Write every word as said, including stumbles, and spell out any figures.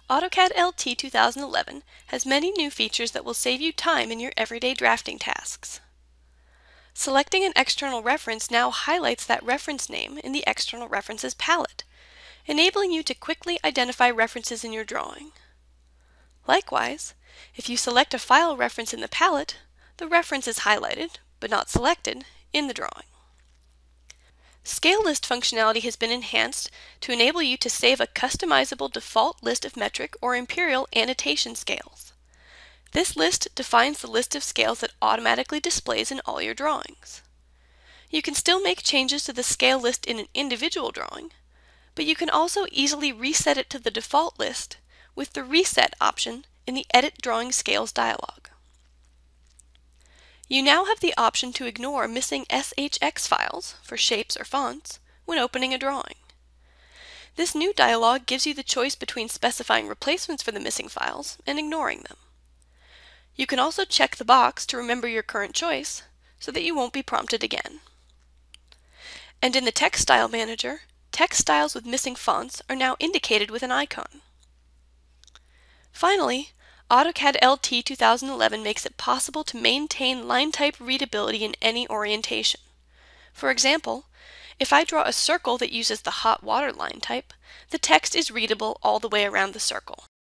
AutoCAD L T two thousand eleven has many new features that will save you time in your everyday drafting tasks. Selecting an external reference now highlights that reference name in the External References palette, enabling you to quickly identify references in your drawing. Likewise, if you select a file reference in the palette, the reference is highlighted, but not selected, in the drawing. Scale list functionality has been enhanced to enable you to save a customizable default list of metric or imperial annotation scales. This list defines the list of scales that automatically displays in all your drawings. You can still make changes to the scale list in an individual drawing, but you can also easily reset it to the default list with the Reset option in the Edit Drawing Scales dialog. You now have the option to ignore missing S H X files for shapes or fonts when opening a drawing. This new dialog gives you the choice between specifying replacements for the missing files and ignoring them. You can also check the box to remember your current choice so that you won't be prompted again. And in the Text Style Manager, text styles with missing fonts are now indicated with an icon. Finally, AutoCAD L T two thousand eleven makes it possible to maintain line type readability in any orientation. For example, if I draw a circle that uses the hot water line type, the text is readable all the way around the circle.